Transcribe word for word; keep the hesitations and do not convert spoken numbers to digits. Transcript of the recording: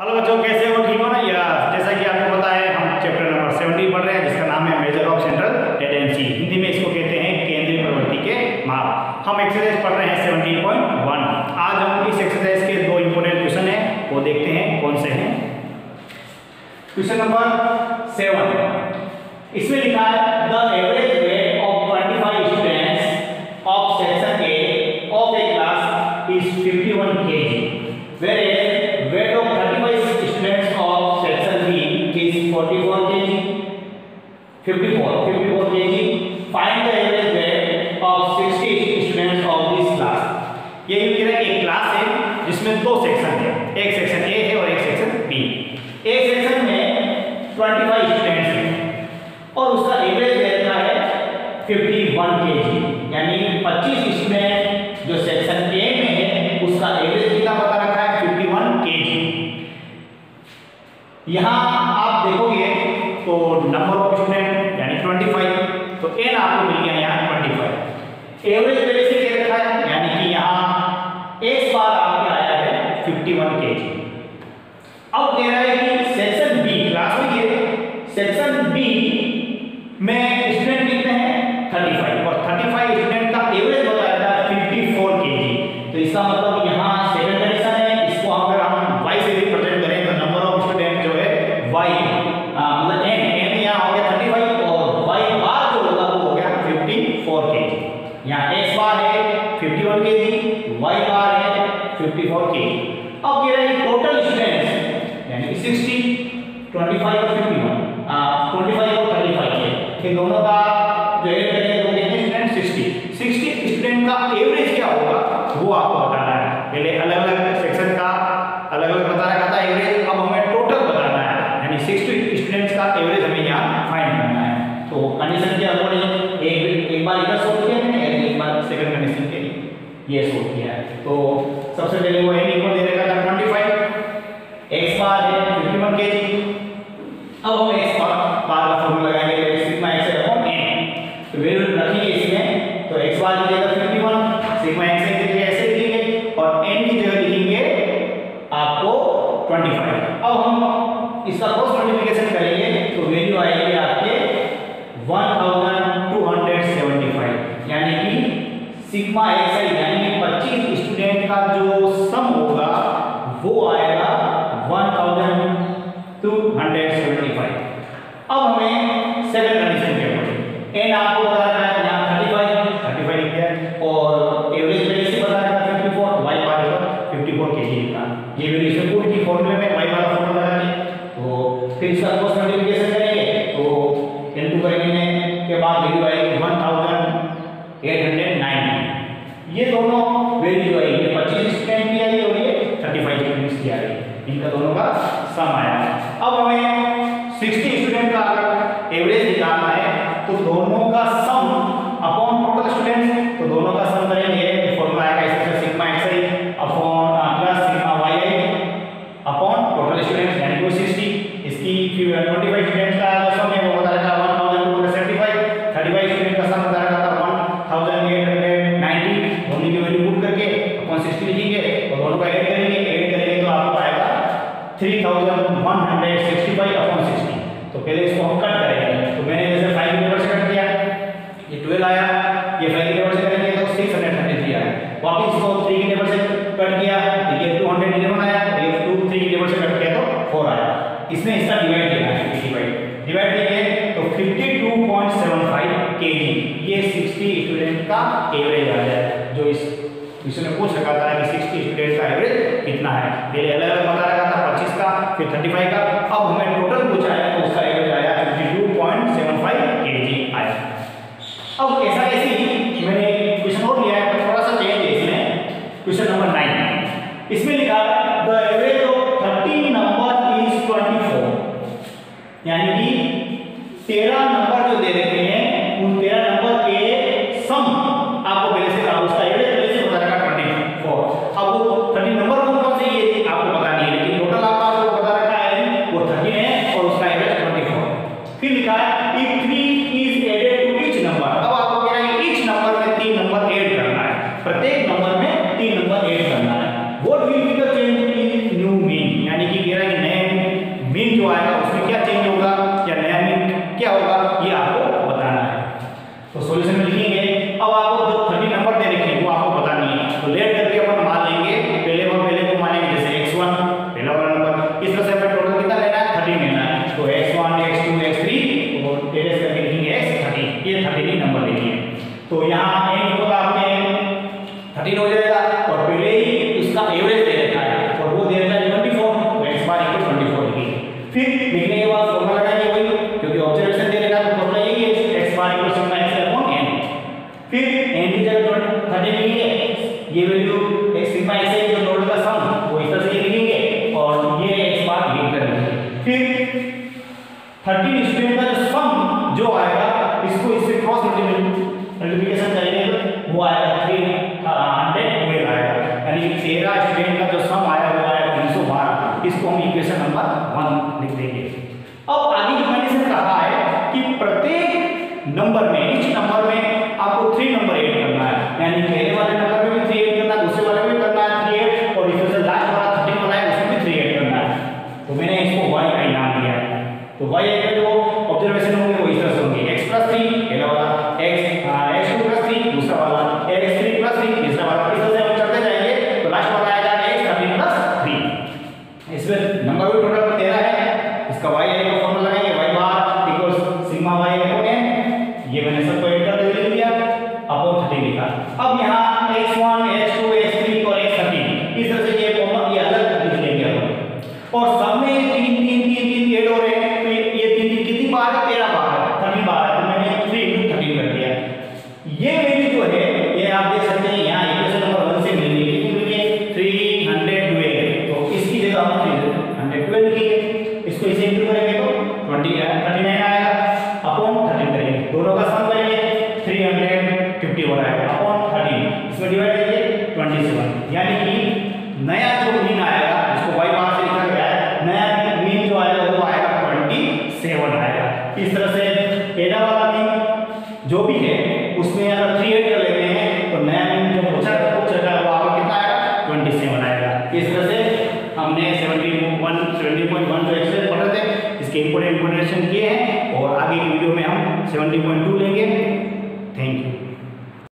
Hello बच्चों, कैसे हो? ठीक हो ना? या जैसा कि आपको पता है, हम चैप्टर नंबर सत्रह पढ़ रहे हैं, जिसका नाम है measure of central tendency. Hindi में इसको कहते हैं केंद्रीय प्रवृत्ति के माप। हम एक्सरसाइज पढ़ रहे हैं सत्रह पॉइंट वन। आज हम इस एक्सरसाइज के दो इंपोर्टेंट क्वेश्चन हैं, वो देखते हैं कौन से हैं। क्वेश्चन नंबर सेवन, इसमें लिखा है द एवरेज वेट ऑफ पच्चीस students of section A of a class is इक्यावन kg, whereas weight of thirty-five students of section B is forty-four kg, fifty-four, fifty-four kg. Find the average weight of sixty students of this class. ये कह रहा है एक class है जिसमें दो section है, एक सेक्शन ए है और एक सेक्शन बी। एक सेक्शन में पच्चीस स्टूडेंट्स हैं और उसका एवरेज वेट का है इक्यावन केजी, यानी पच्चीस स्टूडेंट जो सेक्शन ए में है उसका एवरेज कितना पता रखा है, इक्यावन केजी। यहाँ आप देखोगे तो नंबर ऑफ स्टूडेंट यानी पच्चीस, तो एन आपको मिल गया यहाँ पच्चीस। एवरेज पहले से दे रखा है, यानी कि यहाँ एक बार आपके आया है इक्यावन केजी। अब कह रहा है कि सेक्शन बी क्लास में ये सेक्शन बी में स्टूडेंट कितने हैं, पैंतीस, और पैंतीस स्टूडेंट का एवरेज बताया था चौवन केजी। तो इसका मतलब यहाँ सेकंड कंडीशन है, इसको अगर हम y से रिप्रेजेंट करें तो नंबर ऑफ स्टूडेंट जो है y मतलब n n यहाँ हो गया पैंतीस और y बार जो होगा वो हो गया चौवन केजी। यहाँ x बार है इक्यावन केजी, y बार है चौवन केजी। अब कह रहे हैं टोटल स्टूडेंट्स यानी साठ, पच्चीस और इक्यावन, आ पच्चीस और पैंतीस के इन दोनों का जो ऐड करेंगे तो कितने स्टूडेंट, साठ। साठ स्टूडेंट का एवरेज क्या होगा वो आपको बताना है। पहले अलग अलग सेक्शन का अलग अलग बता रखा था एवरेज, अब हमें टोटल बताना है, यानी साठ स्टूडेंट्स का एवरेज हमें यहाँ फाइंड करना है। तो कंडीशन के अकॉर्डिंग एक एक बार इधर सोल्व किया मैंने, एक बार सेकंड कंडीशन के लिए ये सोल्व किया है। तो सबसे पहले वो n इक्वल दे रखा था पच्चीस, x बार है इक्यावन केजी। अब हम x बार बार का फॉर्मूला लगाएंगे, सिग्मा x अपॉन n। तो वैल्यू रखिए इसमें, तो x बार की जगह इक्यावन, सिग्मा x की जगह ऐसे लिखेंगे और n की जगह लिखेंगे आपको पच्चीस। अब हम इसका क्रॉस मल्टीप्लिकेशन करेंगे तो वैल्यू आएगी आपके बारह सौ पचहत्तर, यानी कि सिग्मा xi यानी पच्चीस स्टूडेंट का जो सम होगा वो आएगा बारह सौ पचहत्तर। अब हमें सेकंड कंडीशन के अकॉर्डिंग n आपको बता रहा है यहाँ पैंतीस, पैंतीस लिख दिया और एवरेज वैल्यू से बता रहा है चौवन, y बार चौवन केजी लिखा। ये वैल्यू इसमें पूरी की फॉर्मूले में y बार फॉर्मूला लगा दिया। तो फिर इसका क्रॉस मल्टीप्लिकेशन करेंगे तो n टू करेंगे के बाद वैल्यू आएगी अठारह सौ नब्बे। ये दोनों वैल्यू आई, ये पच्चीस स्टूडेंट की आई और ये पैंतीस स्टूडेंट्स की आई, इनका दोनों का सम आया। अब हमें साठ स्टूडेंट का अगर एवरेज निकालना है तो दोनों का सम अपॉन टोटल स्टूडेंट्स, तो दोनों का सम करेंगे, फॉर्मूला आएगा इसका sigma xi upon plus sigma yi upon total students यानी कि साठ। इसकी पच्चीस स्टूडेंट्स का जो सम है वो बता रहा था बारह सौ पचहत्तर, पैंतीस स्टूडेंट का सम बता रहा था अठारह सौ नब्बे, दोनों की वैल्यू पुट करके अपॉन साठ लिखेंगे और दोनों का ऐड करेंगे, ऐड करेंगे तो आपको आएगा तीन हज़ार एक सौ पैंसठ अपॉन साठ। तो पहले इसको हम कट करेंगे, तो मैंने जैसे फाइव की टेबल से कट किया, ये बारह आया, ये फाइव की टेबल से कट किया तो छह सौ तैंतीस आया। वापस इसको तीन की टेबल से कट किया तो ये दो सौ इलेवन आया, ये दो तीन की टेबल से कट किया तो चार आया। इसमें इसका डिवाइड किया है, डिवाइड डिवाइड किए तो बावन पॉइंट सात पाँच केजी, ये साठ स्टूडेंट का एवरेज आ जाए। जो इस क्वेश्चन में पूछ रखा था कि साठ स्टूडेंट का एवरेज कितना है, पहले अलग अलग बता रखा था पच्चीस का, फिर पैंतीस का, अब हमें टोटल पूछा है तो उसका एवरेज आया बावन पॉइंट सात पाँच केजी आया। अब ऐसा कैसे मैंने क्वेश्चन और लिया है, थोड़ा सा चेंज है इसमें। क्वेश्चन नंबर नाइन, इसमें लिखा the average of thirty number is चौबीस, यानी कि तेरह नंबर जो दे रखे हैं उन तेरह नंबर के सम आपको पहले से उसका एवरेज पहले से बता रखा चौबीस। अब वो तीस नंबर कौन कौन से ये आपको पता नहीं है, लेकिन टोटल आपको जो बता रखा है वो तीस है और उसका एवरेज चौबीस। फिर लिखा है if three is added to each number, अब आपको फिर थर्टीन स्टूडेंट का जो सम जो आएगा, इसको इससे क्रॉस मल्टीप्लिकेशन करेंगे, वो आएगा थ्री हंड्रेड ट्वेल्व आएगा, यानी तेरह स्टूडेंट का जो सम आया वो आएगा तीन सौ बारह। इसको हम इक्वेशन नंबर वन लिख देंगे। अब आगे जो मैंने से कहा है कि प्रत्येक नंबर में, इच नंबर में आपको थ्री नंबर ऐड करना है, यानी पहले वाले नंबर में भी थ्री ऐड करना है, दूसरे वाले में भी करना है थ्री ऐड, और इसमें से लास्ट वाला थर्टीन वाला है उसमें भी थ्री ऐड करना है। तो मैंने इसको y का नाम दिया है। तो y का जो ऑब्जर्वेशन होंगे वो इस तरह से होंगे, x प्लस थ्री पहला वाला, x x two plus three दूसरा वाला, x थ्री प्लस थ्री तीसरा वाला, इस तरह से हम चलते जाएंगे। तो लास्ट वाला आएगा x थर्टीन प्लस थ्री। इसमें नंबर भी टोटल तेरह है, इसका y का फॉर्मूला लगाएंगे, y bar equals sigma y upon n, ये मैंने सबको ऐड कर दे दिया, अपॉन थर्टीन लिखा। अब यहाँ x one, x two, x three और एक्स थर्टीन इस तरह से ये कॉमन, ये अलग लिख लेंगे अपन, और सब में तीन तीन तीन तीन ऐड हो रहे हैं। तो ये तीन तीन कितनी बार है, तेरह बार है, थर्टीन बार है, तो मैंने थ्री इंटू थर्टीन कर दिया। ये वैल्यू जो है ये आप देख सकते हैं यहाँ इक्वेशन नंबर वन से मिल रही है, थ्री हंड्रेड ट्वेल्व, तो इसकी जगह हम थ्री हंड्रेड ट्वेल्व लिखेंगे, इसको इसे इंटू करेंगे तो ट्वेंटी थर्टी नाइन आएगा, अपॉन थर्टीन करेंगे, दोनों का सम करेंगे थ्री हंड्रेड फिफ्टी हो रहा है, अपॉन थर्टीन, इसमें डिवाइड करिए ट्वेंटी सेवन, यानी कि नया जो मीन आएगा, इसको y बार से लिखा गया है, नया मीन जो आएगा वो आएगा ट्वेंटी सेवन आएगा। इस तरह से पहला वाला मीन जो भी है उसमें अगर थ्री ऐड कर लेते हैं तो नया मीन जो बचा बचेगा वो आपका कितना आएगा, ट्वेंटी सेवन आएगा। इस तरह से हमने seventy one seventy point one जो एक्सरसाइज पढ़ रहे थे इसके इंपोर्टेंट इंफॉर्मेशन किए हैं, और आगे की वीडियो में हम सेवेंटी पॉइंट टू लेंगे। Thank you.